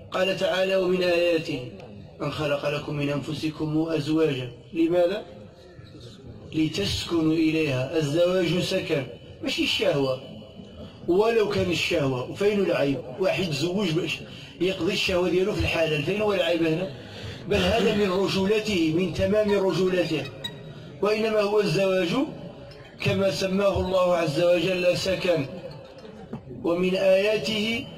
قال تعالى: ومن آياته أن خلق لكم من أنفسكم أزواجا. لماذا؟ لتسكنوا إليها. الزواج سكن ماشي الشهوة. ولو كان الشهوة وفين العيب؟ واحد زوج باش يقضي الشهوة ديالو في الحلال، فين هو العيب هنا؟ بل هذا من رجولته، من تمام رجولته. وإنما هو الزواج كما سماه الله عز وجل سكن. ومن آياته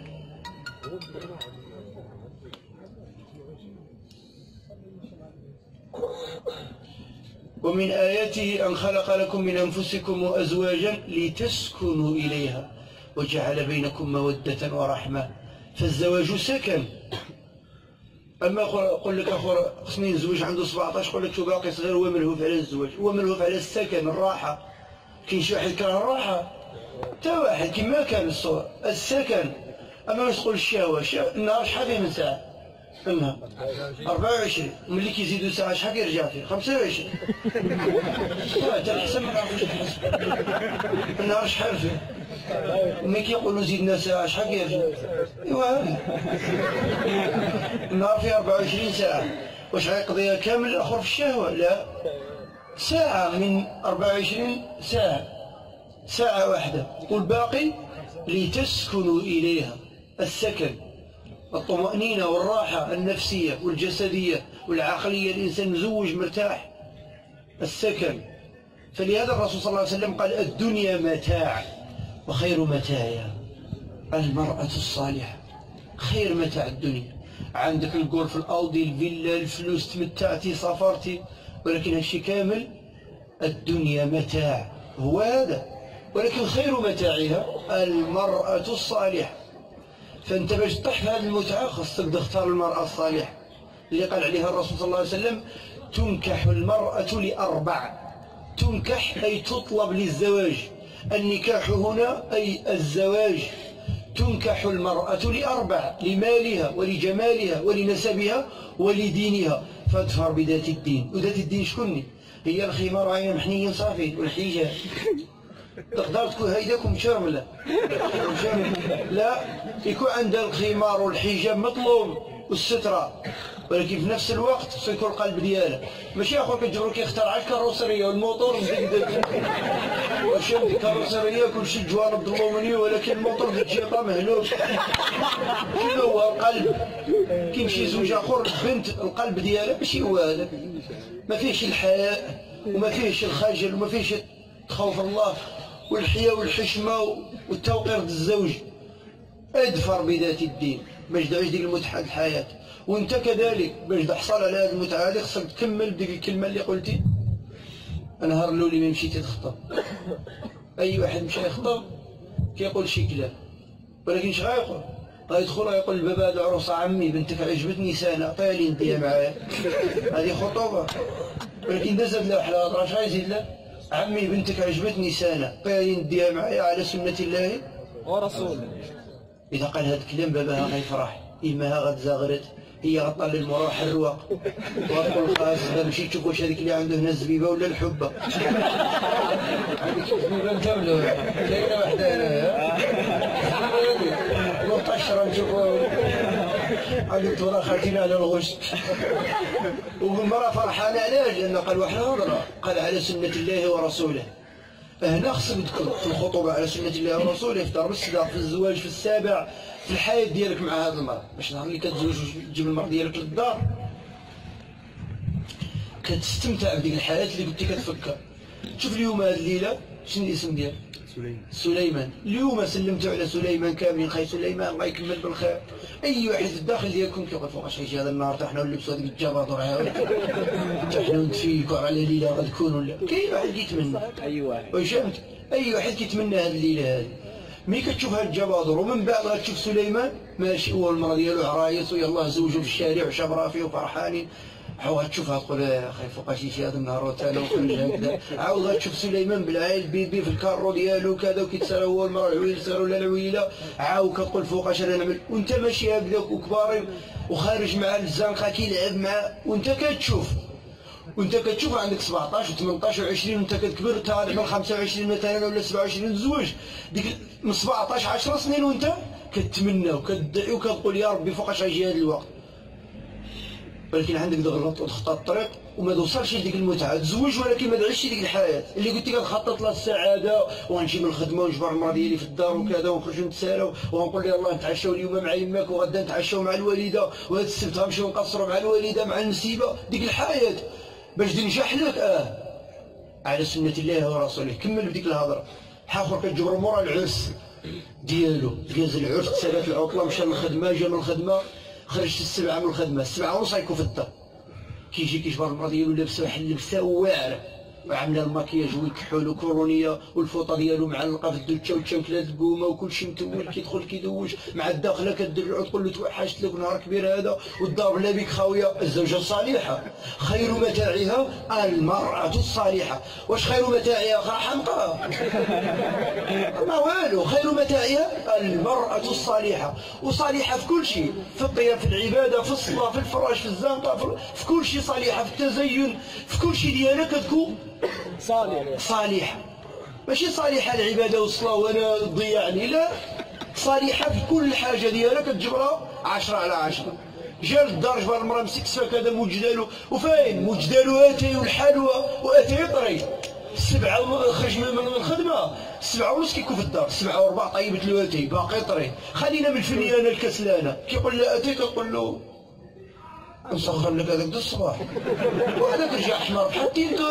أن خلق لكم من أنفسكم أزواجا لتسكنوا إليها وجعل بينكم مودة ورحمة. فالزواج سكن. أما قل لك أخو خصني نزوج عنده 17، قل لك شو باقي صغير، هو ملهوف على الزواج، هو ملهوف على السكن الراحة. كاين شي واحد يكره الراحة، تا واحد كما كان الصور السكن. أما باش تقول الشهوة، النهار شحال فيه من ساعة؟ النهار 24، وملي كيزيدوا ساعة شحال كيرجع فيه؟ 25. حتى الحسن ما نعرفوش الحسب. النهار شحال فيه؟ ملي كيقولوا زيدنا ساعة شحال كيرجع؟ إيوا هذا النهار فيه 24 ساعة، واش غيقضيها كامل الآخر في الشهوة؟ لا، ساعة من 24 ساعة، ساعة واحدة، والباقي لتسكنوا إليها. السكن، الطمأنينة والراحة النفسية والجسدية والعقلية، الإنسان مزوج مرتاح. السكن. فلهذا الرسول صلى الله عليه وسلم قال: الدنيا متاع وخير متاعها المرأة الصالحة. خير متاع الدنيا. عندك الغرف، الأودي، الفيلا، الفلوس، تمتعتي، سافرتي، ولكن هالشي كامل الدنيا متاع، هو هذا. ولكن خير متاعها المرأة الصالحة. فأنت باش تطيح في هذه المتعة خاصك تختار المرأة الصالحة اللي قال عليها الرسول صلى الله عليه وسلم: تنكح المرأة لأربع. تنكح أي تطلب للزواج. النكاح هنا أي الزواج. تنكح المرأة لأربع: لمالها ولجمالها ولنسبها ولدينها، فاظفر بذات الدين. وذات الدين شكون هي؟ الخمار عين محني صافي والحجاب. تقدر تكون هيداكم شرملة، لا، يكون عندها الخمار والحجاب مطلوب والسترة، ولكن في نفس الوقت يكون القلب ديالها. ماشي اخويا كتجبرو كيخترع الكاروسيريه والموتور مزقدق، واش الكاروسيريه كلشي الجوانب ضلومني، ولكن الموتور ديك الجيبه مهلوك. كيما هو القلب، كيمشي زوج اخر بنت القلب ديالها ماشي هو هذاك، ما فيهش الحياء وما فيهش الخجل وما فيهش خوف الله والحياء والحشمه والتوقير الزوج. ادفر بذات الدين باش تعيش ديك المتعه الحياه. وانت كذلك باش تحصل على هذه المتعه هذه خصك تكمل بديك الكلمه اللي قلتي. النهار الاولي ما مشيتي تخطب، اي واحد مشى يخطب كيقول شي كلام، ولكن اش غايقول؟ غيدخل غيقول لبابا هذه العروسه عمي بنتك عجبتني سنه عطيها لي نديها معايا، هذه خطوبه. ولكن اذا زاد له واحد الهضره اش غيزيد له؟ عمي بنتك عجبتني سنه عطيها لي نديها معايا على سنه الله ورسوله. إذا قال هذا الكلام باباها غيفرح، إماها غتزاغرت، هي غطال المروح الرواق، وغتقول خلاص نمشي تشوف واش هذيك اللي عنده هنا الزبيبة ولا الحبة. عندك الزبيبة أنت ولا كاينة وحدة هنايا؟ منتشرة نشوفوها. عندك ترى خاتينا على الغش. والمرأة فرحانة علاش؟ لأن قال واحد الهضرة، قال على سنة الله ورسوله. هنا خصك تكون في الخطوبة على سنة الله ورسوله، في دار الصداق، في الزواج، في السابع، في الحياة ديالك مع هذا المرأة، باش نهار اللي كتزوج تجيب المرأة ديالك للدار كتستمتع بديك الحياة اللي كنتي كتفكر. شوف اليوم هذه الليلة شنو الاسم ديالك؟ سليمان. اليوم سلمتوا على سليمان كاملين، خاي سليمان الله يكمل بالخير. اي واحد في الداخل ديالكم كيقول فوقاش غيجي هذا النهار حتى حنا نلبسوا هذيك الجبادور هاذيك، حتى حنا نتفيكوا على ليله غتكون ولا. كاين واحد كيتمنى، اي واحد، واش فهمت؟ اي واحد كيتمنى هذه الليله هذه. ملي كتشوف هاد الجبادور ومن بعد غتشوف سليمان ماشي هو المراه ديالو عرايس ويلاه زوجوا في الشارع وشبرا فيه وفرحانين، عاود غتشوفها تقول اخي فوقاش يجي هذا النهار وتانا وخرج هكذا. عاود غتشوف سليمان بالعائل بيبي في الكارو ديالو كذا وكيتسالى هو المراه العويل سالو ولا العويله، عاود كتقول فوقاش انا نعمل، وانت ماشي هكذاك وكباري وخارج مع الزنقه كيلعب معاه وانت كتشوف. وانت كتشوف عندك 17 و18 و20 وانت كتكبر طالع من 25 مثلا ولا 27 تزوج، ديك من 17 10 سنين وانت كتمنى وكتدعي وكتقول يا ربي فوقاش غيجي هذا الوقت، ولكن عندك تغلط وتخطى الطريق وما توصلش لديك المتعه. تزوج ولكن ما تعيش ديك الحياه اللي قلتي كتخطط لها السعاده، وغنجي من الخدمه ونجبر المراه ديالي في الدار وكذا ونخرجوا نتسالاو ونقول لها يلاه نتعشاو اليوم مع يماك وغدا نتعشاو مع الوالده وهذا السبت غنمشيو نقصروا مع الوالده مع النسيبه. ديك الحياه باش تنجح لك على سنه الله ورسوله. كمل بديك الهضره. حاخر كتجبروا مورا العرس ديالو، جاز العرس تسالات العطله مشى للخدمه جا من الخدمه خرجت السبعه من الخدمه، السبعه ونص غيكون في الدار. كيجي كيجبر المرا ديالو لابسه واحد اللبسه واعره وعامله الماكياج والكحول وكورونيه والفوطه ديالو معلقه في الدوتشه وتشمكله القومه وكلشي متول، كيدخل كيدوش مع الداخله كدير العود تقول له توحشت لك نهار كبير هذا والدار بلا بيك خاويه. الزوجه الصالحه خير متاعها المراه الصالحه. واش خير متاعها اخرى حمقى؟ ما والو. خير متاعها المراه الصالحه، وصالحه في كل شيء، في الطيب، في العباده، في الصلاه، في الفراش، في الزنقه، في كل شيء صالحه، في التزين، في كل شيء ديالها كتكون صالحة. ماشي صالحة العبادة والصلاة وانا ضيعني، لا، صالحة في كل حاجة ديالها كتجبرها 10 على 10. جا للدار جبر المرا مسك سفاك هذا موجدالو، وفاين موجدالو اتاي والحلوى واتاي طري. السبعة خرج من الخدمة، السبعة ونص كيكون في الدار، 7:15 طيبت له اتاي باقي طري. خلينا من الفنيانة الكسلانة كيقول لها اتاي كتقول له نسخر لك هذاك الصباح وهذاك رجع احمر بحال التينتو.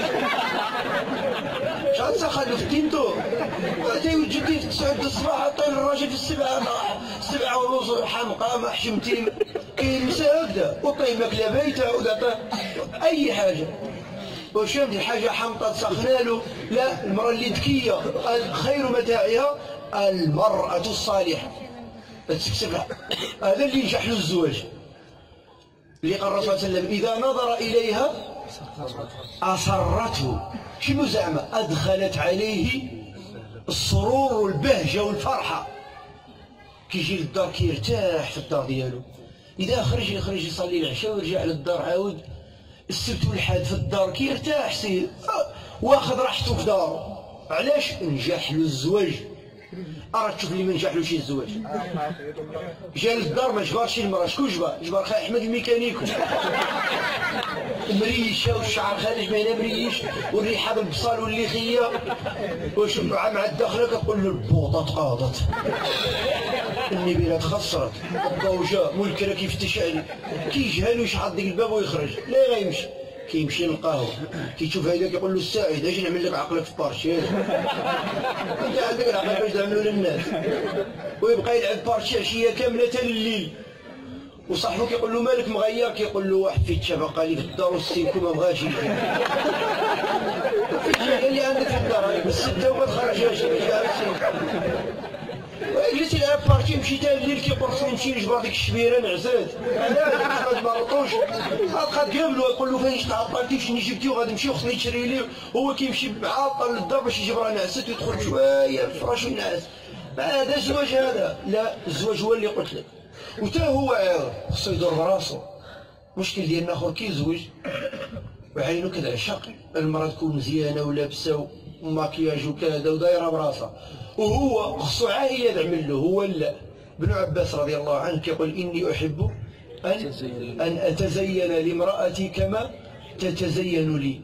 شحال تسخر له في التينتو؟ اتاي وجدي في 9 الصباح طير الراجل في 7 ونص حمقى ما حشمتي كاين نساء هكذا وطيب ماكله بايته ولا اي حاجه. واش فهمتي حاجه حمقى تسخنا له؟ لا، المراه اللي ذكيه خير متاعها المراه الصالحه. تكسبها. هذا اللي ينجح له الزواج. اللي قال الرسول صلى الله عليه وسلم إذا نظر إليها أسرته. شنو زعما؟ أدخلت عليه السرور والبهجة والفرحة. كيجي للدار كيرتاح في الدار ديالو. إذا خرج يصلي العشاء ويرجع للدار عاود السبت والحاد في الدار كيرتاح سير واخذ راحته في دارو. علاش؟ نجح له الزواج. أراك تشوف اللي ما نجح له شي الزواج. جا للدار ما جبرش المرأة، شكون جبر؟ جبر خا أحمد الميكانيكو. مريشة والشعر خارج ما هنا مريش والريحة بالبصل والليخية. واش مع الداخلة كتقول له البوطة تقاضت، النبيلة تخسرت، الضو جا منكرة كيفتش عليه، كيجهل ويشحط ديك الباب ويخرج، لا غيمشي. كيمشي للقهوة كيشوف هذاك يقول له السعيد اجي نعمل لك عقلك في بارشي. انت عندك العقل باش تعملو للناس. ويبقى يلعب بارشي عشية كاملة حتى الليل. وصاحبو كيقول له مالك مغير؟ كيقول له واحد فيتشا بقى لي في الدار والسينكو ما بغاش يجي. فيتشا اللي عندك في الدار بالستة وما تخرجهاش جا السينكو. جلس يلعب بارتي مشيت الليل كيقرص نمشي نجبر ديك الشبيره نعزات. انا ما مرطوش غادي قابلو يقول له فاين تعطلتي شنو جبتي وغادي نمشي وخصني تشري لي. هو كيمشي معطل للدار باش يجبرها نعسات ويدخل شويه في الفراش وينعس. هذا الزواج هذا؟ لا، الزواج هو اللي قلت لك. وتا هو عاود خصو يدور براسو. المشكل ديالنا اخر كيزوج وعينو كتعشق المراه تكون مزيانه ولابسه وماكياج وكذا ودايره براسها، وهو خصو عا هي تعمل له. هو لا. ابن عباس رضي الله عنه كيقول إني أحب أن أتزين لامرأتي كما تتزين لي.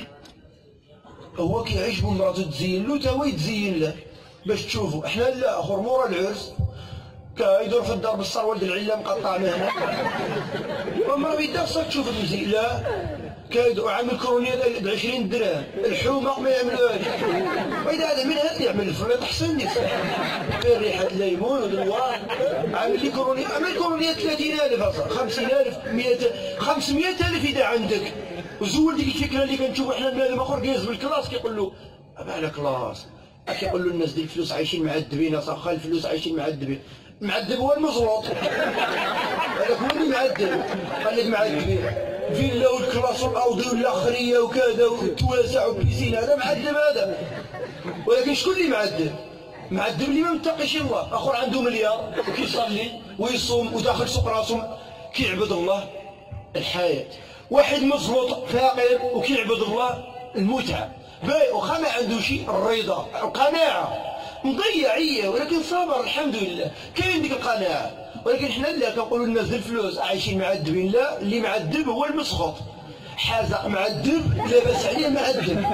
هو كيعجبو مراته تزين له تا هو يتزين له باش تشوفوا. احنا لا، اخر مورا العرس كيدور في الدار بالصروال ديال العله مقطع من هنا ومرا بيدها خصك تشوف المزيان. لا، كيدور عامل كرونيه ب 20 درهم، الحومه ما يعملوهاش. واذا هذا من هذا اللي يعمل الفريط احسن لك غير ريحه الليمون والوان. عامل لي كرونيه، عامل كرونيه 30,000 اصلا 50,000 100,000 500,000 اذا عندك. وزول ديك الفكره اللي كنشوفوا حنا بنادم اخر جالس بالكلاس كيقول له على كلاس. كيقول له الناس ديال الفلوس عايشين معذبين، اصاحبي الفلوس عايشين معذبين. المعذب هو المزروط، هذاك هو اللي معذب. قال لك معذبين فيلا والكلاس والاوضي والاخريه وكذا والتواسع والبيسين، هذا معذب هذا. ولكن شكون اللي معذب؟ معذب اللي ما متقيش الله. اخر عنده مليار وكيصلي ويصوم وداخل سوق راسو كيعبد الله الحياه. واحد مزلوط فقير وكيعبد الله المتعه. باي واخا ما عندوش الرضا القناعه. مضيعيه، ولكن صبر الحمد لله، كاين ديك القناعه. ولكن حنا لا كنقولوا للناس الفلوس عايشين معذبين، لا، اللي معذب هو المسخط. حازق معذب لاباس عليه معذب.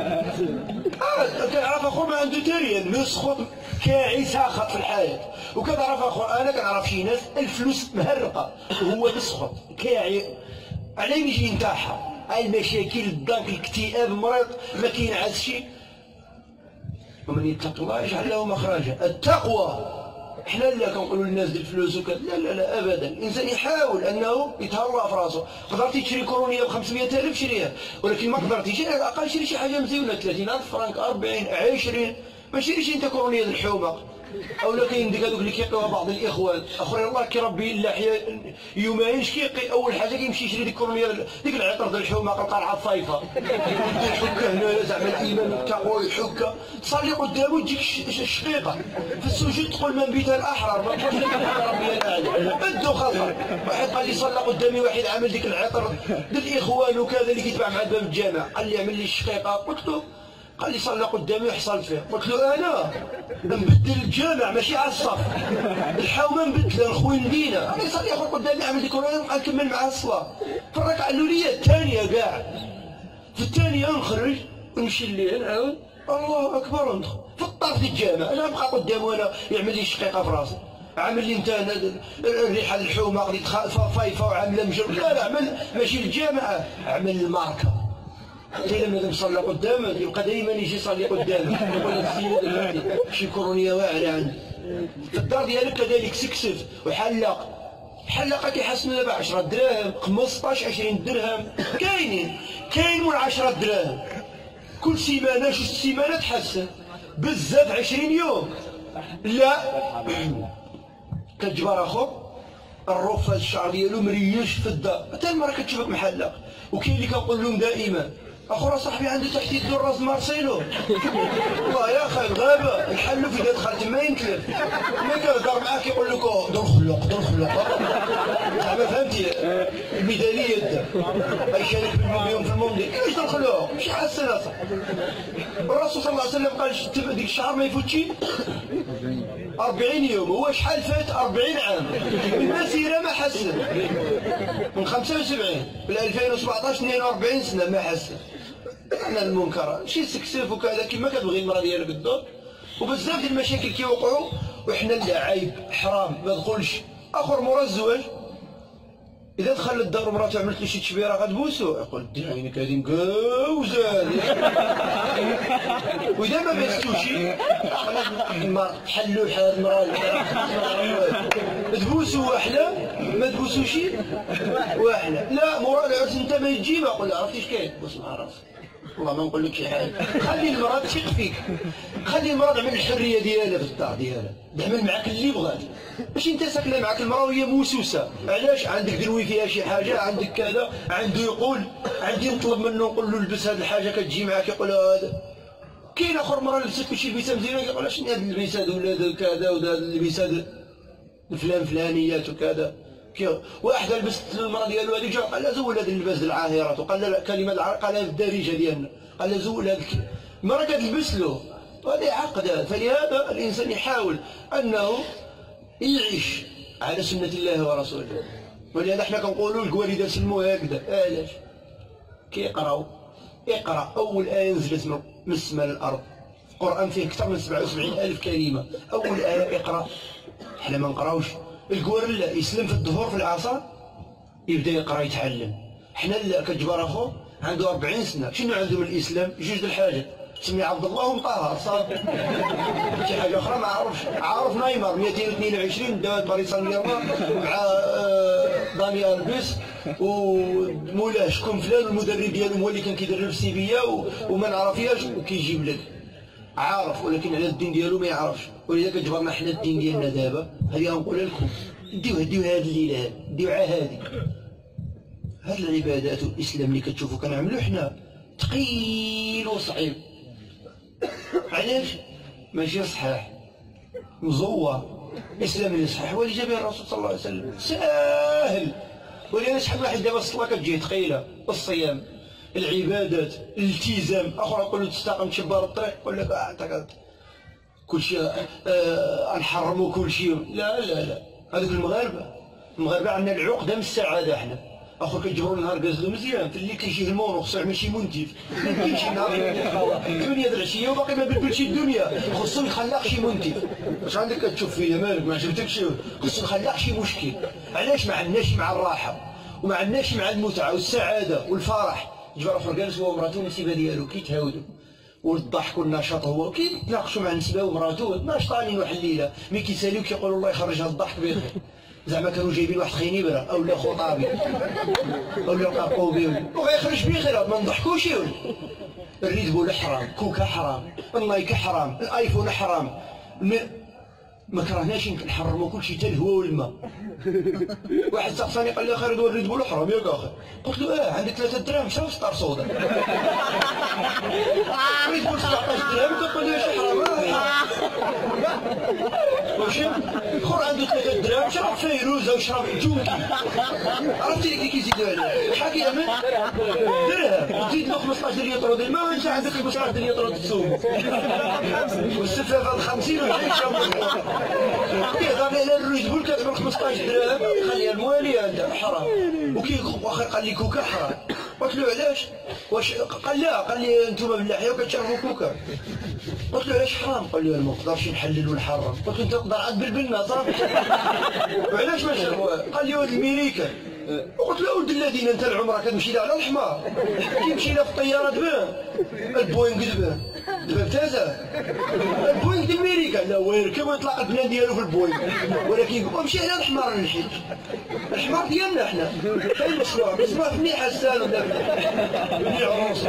كنعرف اخو ما عنده تريان مسخط كاعي ساخط في الحياه، وكنعرف اخو انا كنعرف شي ناس الفلوس مهرقه وهو مسخط كاعي على يجي ينتحر. هاي المشاكل، الضنك، الاكتئاب، مريض، ما كينعس شي. ومن يتق الله يجعل له مخرجا. التقوى حنا لا كنقولوا للناس ديال الفلوس وكذا، لا لا لا ابدا. الانسان يحاول انه يتهلا في راسه. قدرتي تشري كورونيه ب 500,000 شريها، ولكن ما قدرتيش على الاقل شري شي حاجه مزيونه 30,000 فرنك، 40 20. ما تشريش انت كورونيه ديال الحومه. اولا كاين ديك هذوك اللي كيقيوها بعض الاخوان اخرين الله كيربي اللحيه يومين كيقي، اول حاجه كيمشي يشري ديك الكورونيه ديك العطر ديال الحومه القرعه الصيفه، يحكها هنا زعما الايمان والتقوى يحكها، تصلي قدامه تجيك الشقيقه في السجود تقول من بيت الاحرار، ما تقولش ربي الاعلى بدو خاصه. واحد قال لي صلى قدامي واحد عامل ديك العطر ديال الاخوان وكذا اللي كيتباع مع باب الجامع، قال لي عمل لي الشقيقه، قلت له، قال لي صلى قدامي وحصلت فيه، قلت له انا نبدل الجامع ماشي على الصف، الحومه نبدلها نخويندينا، انا يصلي اخو قدامي عامل ديك نبقى نكمل معاه الصلاه، في الركعه الاوليه الثانيه كاع، في الثانيه نخرج ونمشي الليل نعاود الله اكبر وندخل في الطرف ديال الجامع، انا نبقى قدامه وانا يعمل لي شقيقه في راسي، عامل لي انت الريحه الحومه غادي فايفه وعامله مجرب، لا لا عمل ماشي للجامع، عمل الماركه. إلا مادام صلى قدامك يبقى دائما يجي يصلي قدامك، يقول لك السيد شي كورونيه واعره عندي. في الدار ديالك كذلك سكسف وحلق، حلقه كيحسنوا ب 10 دراهم، 15 20 درهم، كاين من 10 دراهم كل سيمانه، جوج سيمانات تحسن بزاف 20 يوم. لا كتجبر اخو الرف الشعر ديالو مريش في الدار، حتى المراه كتشوفك محلق. وكاين اللي كنقول لهم دائما اخو راه صاحبي عنده تحت يدو راس مارسيلو، والله يا اخي الغابه الحلو في دخل تما ينكلف، ما كيهضر معاك يقول لك دور خلق زعما فهمتي المثاليه دا غيشارك بالمليون في الموندي، كيفاش دور خلق ماشي حسن اصاحبي. الرسول صلى الله عليه وسلم قال ديك الشهر ما يفوتش 40 يوم، هو شحال فات 40 عام المسيره ما حسن، من 75 ل 2017 42 سنه ما حسن. انا المنكر شي سكسيف وكذا كيما كتبغي المراه ديالك الدور، وبزاف ديال المشاكل كيوقعوا وحنا لا، عيب حرام ما تدخلش. اخر مورا الزواج اذا دخل للدار ومراته عملت له شي تشبيره غتبوسو، يقول دير عينك هذه مقوزه واذا ما بيستوش حلوا حال المراه تبوسو واحله ما تبوسوش واحله. لا مورا العرس انت ما تجي ما قول عرفتي اش كاين بوس مع راسك، والله ما نقول لك شي حاجه، خلي المراه تثق فيك، خلي المراه تعمل الحريه ديالها في الدار ديالها، تعمل معاك اللي بغات، ماشي انت ساكنه معاك المراه وهي موسوسه. علاش؟ عندك دروي فيها شي حاجه، عندك كذا، عنده يقول عندي نطلب منه نقول له لبس هذه الحاجه كتجي معاك، يقول هذا. كاين اخر مره لبست شي لبسه مزيانه يقول شنو هذا اللبس هذا ولا كذا وهذا اللبس هذا فلانيات وكذا. واحد لبست المراه ديالو هذيك جا قال لها زول هذا اللباس العاهرات، وقال لها كلمه قالها في الدارجه ديالنا، قال لها زول هذيك المراه كتلبس له، وهذا عقد. فلهذا الانسان يحاول انه يعيش على سنه الله ورسوله. ولهذا حنا كنقولوا الوالده سلموها هكذا، علاش؟ كيقراو اقرا اول ايه نزلت من السماء للارض، القران فيه اكثر من 77,000 كلمه، اول ايه اقرا. حنا ما نقراوش. الكورلا يسلم في الظهور في العصر يبدا يقرا يتعلم. حنا لا كتجبر اخو عنده 40 سنه، شنو عنده من الاسلام؟ جوج د الحاجات، سمي عبد الله ومطهر صافي. شي حاجه اخرى ما عارفش. عارف نايمر 222 داوات باريس سان جيرمان مع داني البيس ومولاه شكون فلان، والمدرب ديالهم هو اللي كان كيدرب السيبيه وما نعرفياش وكيجيب لك عارف، ولكن على الدين ديالو ما يعرفش. ولذا كتجبرنا حنا الدين ديالنا دابا، هذه غنقولها لكم، ديو هذه الليله، ديو هذه. هاد العبادات والاسلام اللي كتشوفوا كنعملوا حنا ثقيل وصعيب. علاش؟ ماشي صحيح، مزور. الاسلام اللي صحيح هو اللي جاب الرسول صلى الله عليه وسلم، ساهل. ولهذا شحال واحد دابا الصلاه كتجيه ثقيله، الصيام، العبادات، الالتزام. اخر نقول له تستقم تشبر الطريق، يقول لك كل شيء نحرموا كل شيء. لا لا لا، هذوك المغاربه عندنا العقده من السعاده. احنا اخو كيجبروا النهار غازلو مزيان، في الليل كيجيه المونو خصو يعمل شي منتف، ما يمكنش نهار الدنيا د العشيه وباقي ما بدلش الدنيا، خصو يخلق شي منتف. واش عندك كتشوف فيا مالك ما عجبتكش؟ خصو يخلق شي مشكل. علاش ما عندناش مع الراحه وما عندناش مع المتعه والسعاده والفرح؟ جبر اخر جالس هو ومراته والنسيبه ديالو كيتهاودوا والضحك والنشاط، هو كيتناقشوا مع النسبه ومراته ناشطين واحد الليله، ملي كيساليو كيقولوا الله يخرج هذا الضحك بخير. زعما كانوا جايبين واحد خنيبره اولا خطابي اولا قرقوا به وغيخرج بخير، ما نضحكوش. الريد بول حرام، كوكا حرام، النايك حرام، الايفون حرام، ما كرهناش نحرموا كل شيء حتى الهواء والماء. واحد سقساني قال لي خير دور الريد بول حرام ياك اخي؟ قلت له عندك 3 دراهم شرا فطار صودا. ريد بول 17 درهم كتقول لي واش حرام؟ واش اخر عنده 3 دراهم شرب فيروزه وشرب جوكي، عرفتي اللي كيزيدوا عليه حكي من درهم تزيد له 15 لتر د الماء وانت عندك 15 لتر د السوم والسفافه ب 50 وعليك كيهضر لي على الريد بول كتعمل 15 درهم خليها المواليه عندها حرام. واخا قال لي كوكا حرام، قلت له علاش؟ واش قال لا، قال لي انتم باللحيه وكتشربوا كوكا. قلت له علاش حرام؟ قال لي ما نقدرش نحلل ونحرم. قلت له انت تقدر عاد بالبنه صافي. وعلاش ما نشربوها؟ قال لي ولد الميريكان. قلت له ولد الذين انت العمره كتمشي لها على الحمار، كيمشي لها في الطياره دبان البوينغ دبان ابتزه البوينغ ديال الميريكان، لا هو يركب ويطلق البنان ديالو في البوينغ، ولكن مشي على الحمار نحيد الحمار ديالنا حنا فين مسموع مسموع في حسان ولا في عروس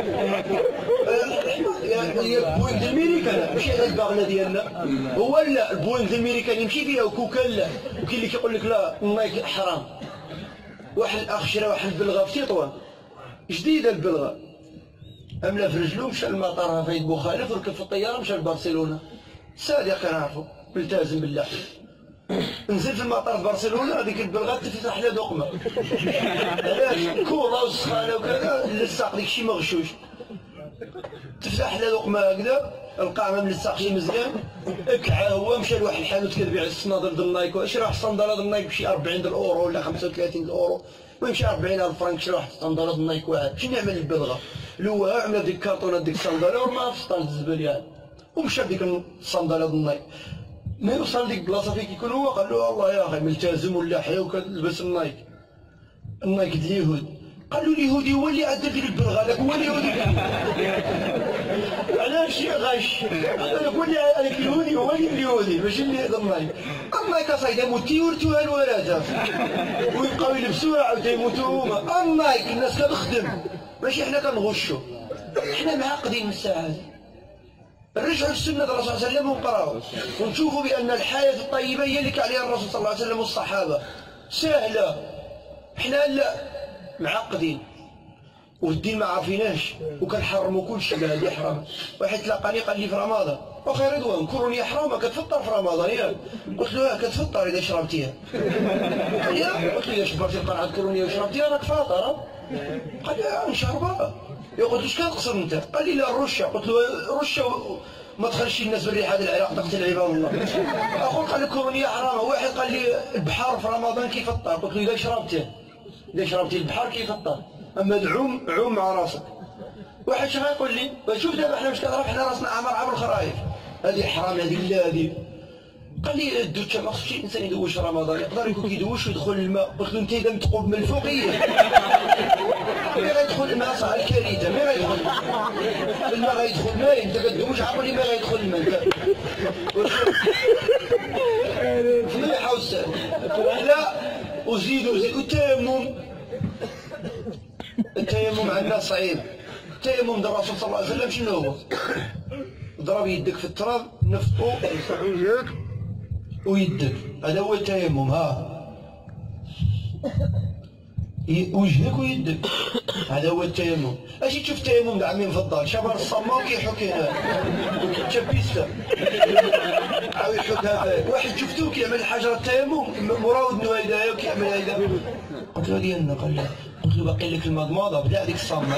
هي البوينغ ديال الميريكان ماشي على الباغله ديالنا. هو لا البوينغ ديال الميريكان يمشي فيها وكوكا لا، وكاين اللي كيقول لك لا النايك حرام. واحد الاخ شرا واحد البلغه في تطوان جديده، البلغه املا في رجلو مشى للمطار فايد بوخالف وركب في الطياره مشى لبرشلونه. صادق كنعرفو ملتزم بالله. نزل في المطار في برشلونه هذيك البلغه تفتح لها دقمه. علاش؟ كولا وسخانه وكذا لصق ديك الشيء مغشوش. تفتح لها دقمه هكذا القاع ما ملصق شي مزيان، اكعى هو مشى لواحد الحانوت كتبيع الصنادل ديال النايك، شرا واحد الصنداله ديال النايك بشي 40 اورو ولا 35 اورو، ويمشي 40,000 فرنك شرا واحد الصنداله ديال النايك واحد. شنو يعمل البلغه؟ لوها عمل ديك الكارطونه ديك الصنداله ورماها في سطال الزباليه ومشى بديك الصنداله ديال النايك. ما يوصل لديك البلاصه فين كيكون هو قال له والله يا اخي ملتزم واللحيه وكتلبس النايك ديال اليهود. قال له اليهودي هو اللي عدى ديك البلغه، هذاك هو اليهودي. علاش يا غاش؟ هذاك هو اللي هذاك اليهودي هو اليهودي ماشي اللي هذا النايك. النايك اصاحبي موتي ورثوها الوراثه ويبقاو يلبسوها عاود يموتوا هما. النايك الناس كتخدم ماشي حنا كنغشوا، حنا معقدين من الساعه. نرجعوا للسنه الرسول صلى الله عليه وسلم ونقراو ونشوفوا بان الحياه الطيبه هي اللي كان عليها الرسول صلى الله عليه وسلم والصحابه سهله. حنا لا معقدين والدين ما عارفيناش وكنحرموا كل شيء. هذه حرام. واحد تلاقاني قال لي في رمضان واخي رضوان كورونيا حرامه كتفطر في رمضان ياك؟ قلت له كتفطر اذا شربتيها. قال لي قلت له اذا شربتي القرعه الكورونيا وشربتيها راك فاطر. قال لي نشربها. قلت له اش كتقصد انت؟ قال لي لا الرشه. قلت له رشه ما تخليش الناس بالريحه ديال العراق تقتل عباد الله. اخر قال لي كورونيا حرامه. واحد قال لي البحر في رمضان كيفطر. قلت له اذا شربتي البحر كيفطر، اما العوم عوم مع راسك. واحد شي غيقول لي شوف دابا حنا واش كنعرف حنا راسنا عبر الخرايف، هذه حرام هذه لا هذه. قال لي الدوشه ما خصش الانسان يدوش رمضان، يقدر يكون كيدوش ويدخل الماء. قلت له انت اذا متقوب من الفوقيه ملي غيدخل الماء صح الكارثه. ملي غيدخل الماء غيدخل ماء انت كدوش عقل لي ما غيدخل الماء انت فضيحه وسال. لا وزيد التيمم عندنا صعيب. التيمم ديال الرسول صلى الله عليه وسلم شنو هو؟ ضرب يدك في التراب نفطو وجهك ويدك، هذا هو التيمم. ها وجهك ويدك هذا هو التيمم. اجي تشوف التيمم تاع عمي مفضل شبر الصماء كيحك هنا وكيتشبيسته عاود يحطها فيه. واحد شفتوه كيعمل حجر التيمم مراود نويدايا وكيعمل هيدا. قلت له ديالنا، قال لي، قلت له باقي لك المضمضه، بدا هذيك الصامه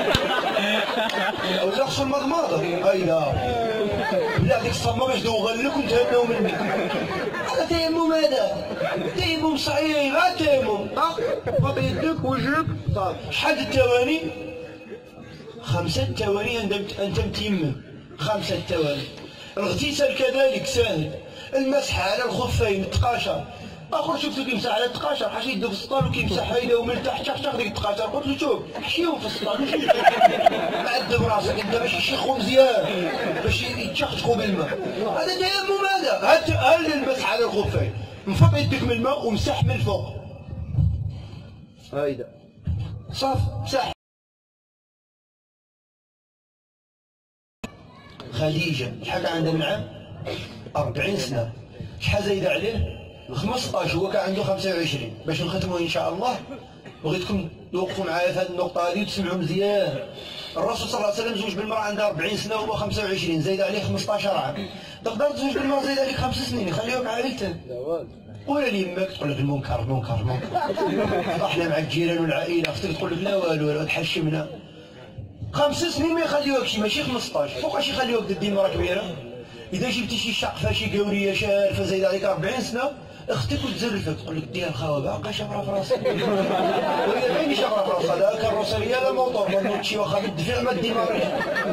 ولا خصو المضمضه هيدا، بدا هذيك الصامه باش دوغل لك ونتهناو منك. هذا تيمم، هذا تيمم صحيح، غير تيمم فوق يدك وجهك صافي. شحال الثواني؟ 5 ثواني انت متيمم، 5 ثواني. الاغتسال كذلك ساهل، المسح على الخفين، التقاشر. اخر شفتو كيمسح على التقاشر، حاش يدو في السطال وكيمسح هيدا ومن تحت شخ ديك التقاشر. قلت له شوف حشيهم في السطال، ماشي معذب راسك انت باش يشيخو مزيان باش يتشخشخو بالماء. هذا تيمم، هذا المسح على الخفين، انفض يدك من الماء ومسح من الفوق هيدا صافي مسح. خديجة شحال عندها من عام؟ 40 سنة. شحال زايدة عليه؟ 15. هو كان عنده 25. باش نختموا إن شاء الله بغيتكم توقفوا معايا في هذه النقطة هذه وتسمعوا مزيان. الرسول صلى الله عليه وسلم زوج بالمرأة عندها 40 سنة وهو 25، زايد عليه 15 عام. تقدر تزوج بالمرأة زايد عليك 5 سنين يخليوك عائلتك. قول ليماك تقول لك المنكر المنكر المنكر. احنا مع الجيران والعائلة اختك تقول لك لا والو تحشمنا. 5 سنين ما يخليوكش، ماشي 15. فوقاش يخليوك دير مرة كبيرة؟ إذا جبتي شي شقفة شي قورية شارفة زايد عليك 40 سنة اختك وتزرفك تقول لك ديها الخاوة باقا شابرة في راسك. وهي ماشي شابرة في راسها، لا كاروسيريا لا موطور، ما نوضش واخا بالدفع ما ديماريش.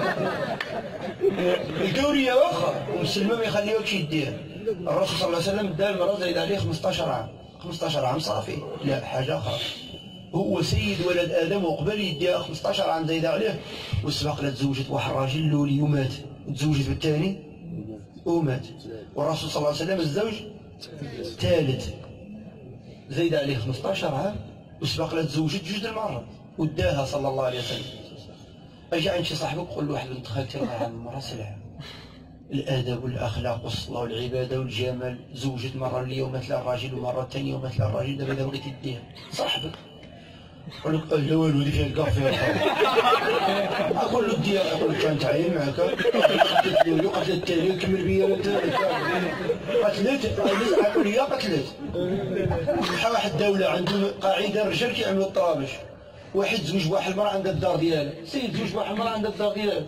القورية واخا ومسلمة ما يخليوكش يديها. الرسول صلى الله عليه وسلم دا المرأة زايد عليه 15 عام. 15 عام صافي، لا حاجة أخرى. هو سيد ولد آدم وقبل يديها 15 عام زايد عليه. والسباق لا تزوجت واحد الراجل لولي ومات، وتزوجت بالثاني ومات. والرسول صلى الله عليه وسلم الزوج الثالث زايد عليه 15 عام وسبق لا تزوجت 2 المرات وداها صلى الله عليه وسلم. اجي عند شي صاحبك قول له واحد بنت خالتي الله يرحم المراه سلعه، الادب والاخلاق والصلاه والعباده والجمال، زوجت مره اللي ومات لها الراجل ومره الثانيه ومات لها الراجل، دابا اذا بغيتي ديها صاحبك يقول لك لا والو اللي فيها الكاع فيها الخير. اقول له ديها، يقول لك كانت عاين معاك قتلت لي قتلت التالي وكمل بيا قتلت يقول لي قتلت. بحال واحد الدوله عندهم قاعده الرجال كيعملوا الطرابش، واحد زوج واحد المراه عندها الدار ديالها، سيد زوج واحد المراه عندها الدار ديالها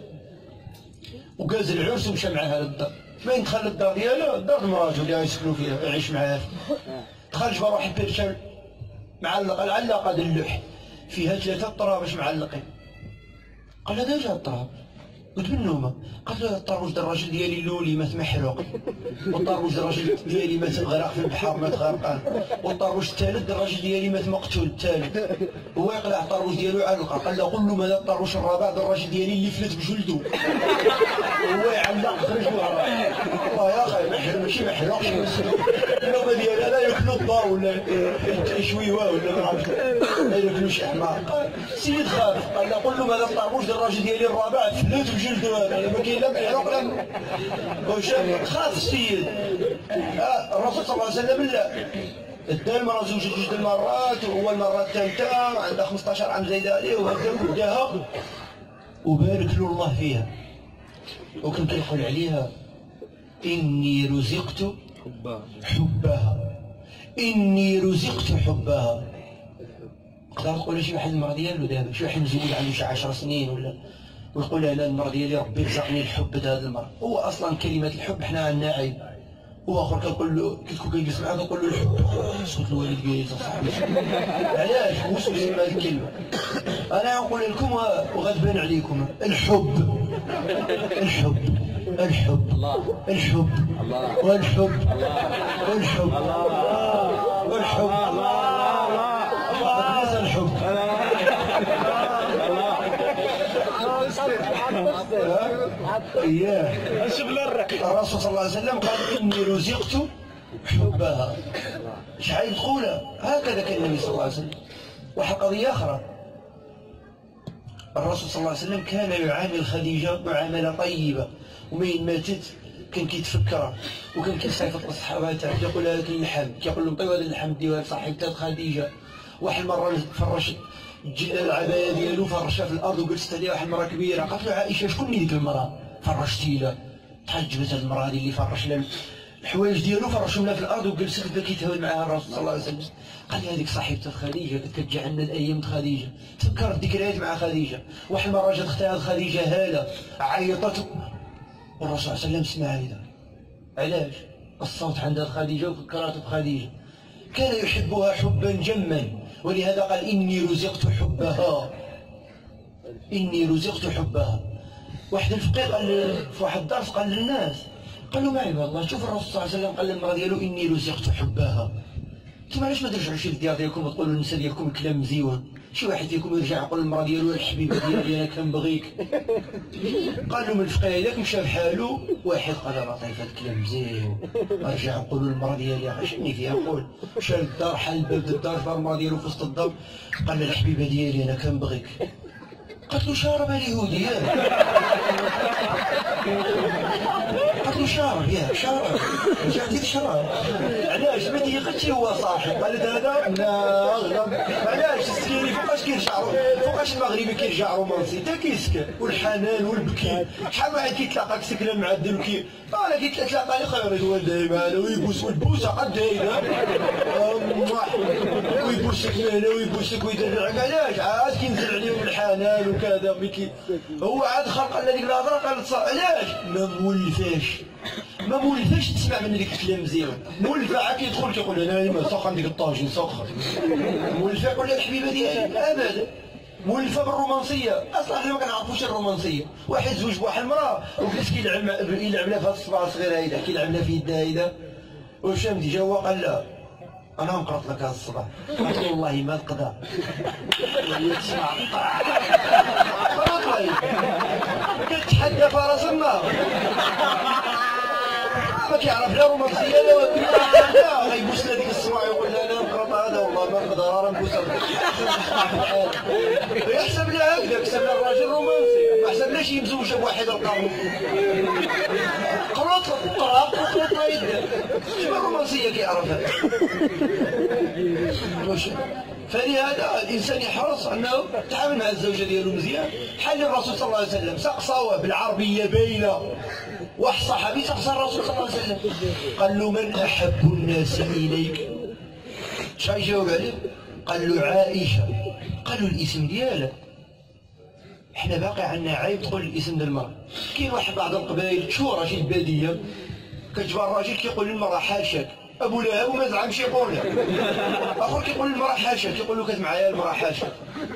وكاز العرس ومشى معاها للدار. فين دخل للدار ديالها؟ الدار مراته اللي غيسكنوا فيها يعيش معاها. دخل جبر واحد البيرشان معلقه العلاقه ديال اللوح فيها 3 طرابش معلقين. قال لها داير هاد الطراب؟ قلت من هما؟ قالت له الطربوش ديال الراجل ديالي لولي مات محروق، والطربوش ديال الراجل ديالي مات غرق في البحر مات غرقان، والطربوش الثالث ديال الراجل ديالي مات مقتول الثالث. هو يقلع الطربوش ديالو علقه، قال له قول له ماذا الطربوش الرابع ديال الراجل ديالي اللي فلت بجلدو. هو يعلق في رجلو. والله يا اخي محروق ماشي محروقش النوبه ديالها لا ياكلوا الضار ولا شويوه ولا ما عرفتش ما ياكلوش شي حمار. السيد خاف قال له قول له ماذا الطربوش ديال الراجل ديالي الرابع فلت بجلدو، هذا ما كاين لا محروق لا واش. خاف السيد. الرسول صلى الله عليه وسلم لا دا المراه زوجت 2 المرات وهو المره الثالثه عندها 15 عام زايده عليه وهكا وداها وبارك له الله فيها. وكان كيقول عليها إني رزقت حبها، إني رزقت حبها. تقدر تقول شي واحد المرأة ديالو دابا شي واحد مزوج عنده شي 10 سنين ولا ويقول لها لا المرأة ديالي ربي رزقني الحب هذه المرأة. هو أصلا كلمة الحب حنا عندنا عيب. هو آخر كنقول له كي تكون كيجلس معاه كنقول له الحب سكت الوالد جايز أصاحبي. علاش وصل يسمى هذه الكلمة؟ أنا نقول لكم وغتبان عليكم الحب الحب الحب الحب والحب والحب والحب الحب. اياه الرسول صلى الله عليه وسلم قال اني رزقت حبها. شحال تقولها هكذا كان النبي صلى الله عليه وسلم. واحد قضيه اخرى، الرسول صلى الله عليه وسلم كان يعامل خديجه معامله طيبه، ومين ماتت كان كيتفكرها وكان كيصيفط للصحابه تاعو كيقول لها هاك اللحم، كيقول لهم طيب هذا اللحم ديوها لصاحبتها خديجه. واحد المره فرش العبايه ديالو فرشها في الارض وجلست عليها واحد المراه كبيره. قالت له عائشه شكون ديك المراه فرشتي لها؟ تحجبت هذه المراه هذه اللي فرش لها الحوايج ديالو فرشهم لها في الارض وجلس بدا كيتهاود معاها الرسول صلى الله عليه وسلم. قال لي هذيك صاحبتها خديجه كانت كتجي عندنا الايام خديجه، تفكر الذكريات مع خديجه. واحد المره جات اختها خديجه هاله عيطت والرسول صلى الله عليه وسلم سمع هذا. علاش؟ الصوت عند خديجه وفكرته بخديجه. كان يحبها حبا جما، ولهذا قال اني رزقت حبها، اني رزقت حبها. واحد الفقيه قال في واحد الدرس قال للناس، قال له ما عيب الله، شوف الرسول صلى الله عليه وسلم قال للمراه ديالو اني رزقت حبها. انتم علاش ما ترجعوش للديار ديالكم وتقولوا للنساء ديالكم كلام مزيون؟ شي واحد فيكم يرجع يقول للمراه ديالو الحبيبه ديالي انا كنبغيك. قال لهم الفقيه اذا مشى بحالو واحد قال لطيف هذا الكلام مزيون، ارجع نقولوا للمراه ديالي شني فيها نقول. مشى للدار حل الباب ديال الدار شاف المراه ديالو في وسط الدار قال لها الحبيبه ديالي انا كنبغيك. قالت له شارب اليهودي ياك؟ قالت له شارب ياك شارب، رجعتي تشرب. علاش؟ ما تيقتش هو صاحب. قالت هذا لا غلط. علاش السكيني فوقاش كيرجع فوقاش المغربي كيرجع رومانسي تا كيسكن والحنان والبكي. شحال واحد كيتلاقاك سكنه معدل وكي انا كيتلاقى لي خير الوالدين معنا ويبوس والبوسه قد هيدا ويبوسك هنا ويبوسك ويدلعك. علاش؟ عاد كينزل عليهم الحنان وكذا مكي. هو عاد خلق على ديك الهضره قالت علاش؟ ما مولفاش تسمع من ديك الكلام مزيان. مولفه عاد كيدخل كيقول انا ما سخن ديك الطاجين سخن. مولفه يقول لها الحبيبه ديالي ابدا. مولفه بالرومانسيه، اصلا حنا ما كنعرفوش الرومانسيه. واحد زوج بواحد المراه وجلس يلعب لها في هذا الصباع الصغير هيدا، كيلعب لها في يدها هيدا. وشام جا هو قال لها انا نقرط لك هذا الصباح. قالت له والله ما نقدر. وهي تسمع والله كتحدى فرس النار. ما كيعرف لا رومانسيه لا والو. لا غيبوس لها ديك الصباع يقول لها انا نقرط هذا والله ما نقدر راه نبوسها. يحسب لها هكذا، يحسب لها الراجل رومانسي، ما حسبناش هي مزوجه بواحد القانون. قرط لا يدير. شنو الرومانسيه كيعرفها؟ فلهذا الانسان يحرص انه يتعامل مع الزوجه ديالو مزيان. بحال الرسول صلى الله عليه وسلم سقساوه بالعربيه باينه. واحد صحابي سقسى الرسول صلى الله عليه وسلم قال له من احب الناس اليك؟ شحال جاوب عليه؟ قال له عائشه. قال له الاسم ديالها. حنا باقي عندنا عيب تقول الاسم ديال المراه. كاين واحد بعض القبائل مشهوره شي الباديه كتجبر الراجل كيقول للمراه حاشاك. ابو لهب وما زعمش يقولها. اخر كيقول للمراه حاشاك، كيقول له كانت معايا المراه حاشاك.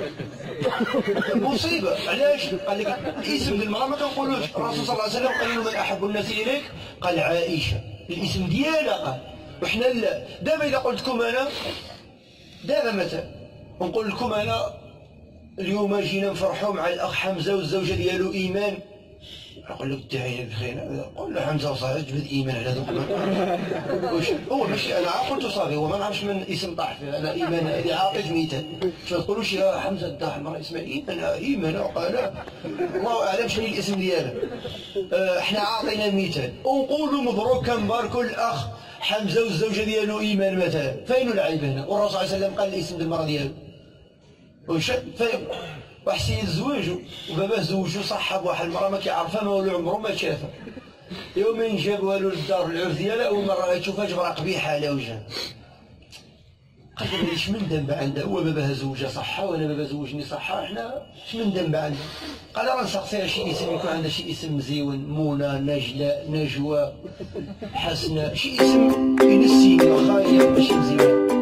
مصيبه. علاش؟ قال لك الاسم ديال المراه ما كنقولوش. الرسول صلى الله عليه وسلم قال له من احب الناس اليك؟ قال عائشه. الاسم ديالها قال. وحنا لا. دابا اذا قلت لكم انا دابا مثلا ونقول لكم انا اليوم جينا نفرحوا مع الاخ حمزه والزوجه ديالو ايمان، نقول لك الداعيه بخير. قول له حمزه وصافي جبد ايمان على ذوق. واش هو ماشي انا قلت صافي، هو ما نعرفش من اسم طاح فيه. انا ايمان هذه عاطيت مثال. ما تقولوش يا حمزه الداح المراه اسمها ايمان وقال الله اعلم شنو الاسم ديالها. احنا عاطينا مثال ونقولوا مبروك كنباركوا الاخ حمزه والزوجه ديالو ايمان مثلا. فين العيب هنا؟ والرسول صلى الله عليه وسلم قال الاسم ديال المراه ديالو. واش واحد السيد زوج وباباه زوجو صحه بواحد المراه ما كيعرفها، ما والو عمره ما شافها. يومين جابوها له للدار العرس ديالها، اول مره غتشوفها جبره قبيحه على وجهها. قال لها اش من ذنب عندها؟ هو باباها زوجها صحه وانا بابا زوجني صحه، حنا اش من ذنب عندها؟ قال راه نسقسيها شي اسم يكون عندها شي اسم مزيون، منى، نجلاء، نجوى، حسنه، شي اسم ينسيني واخا هي ماشي مزيان.